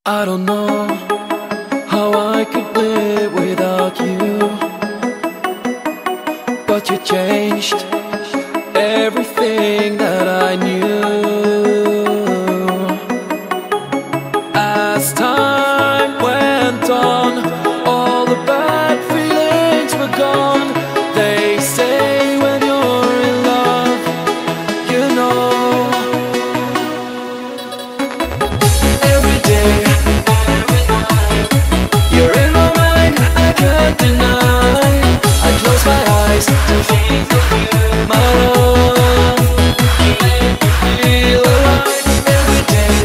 I don't know how I could live without you, but you changed everything that I knew. As time went on, all the bad feelings were gone. They say when you're in love, you know. Every day you're in my mind, I can't deny. I close my eyes to think of you, my love. You make me feel alive. Every day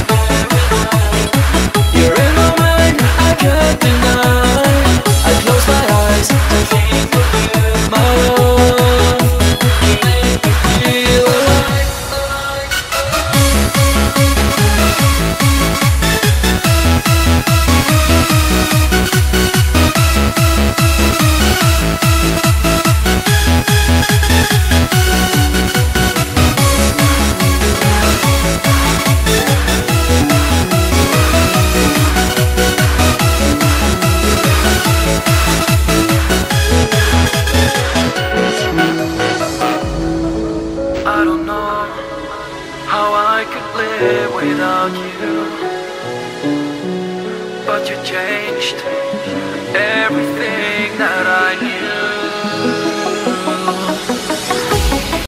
you're in my mind, I can't deny. I close my eyes to think of you, my love. You make me feel alive. I don't know how I could live without you, but you changed everything that I knew.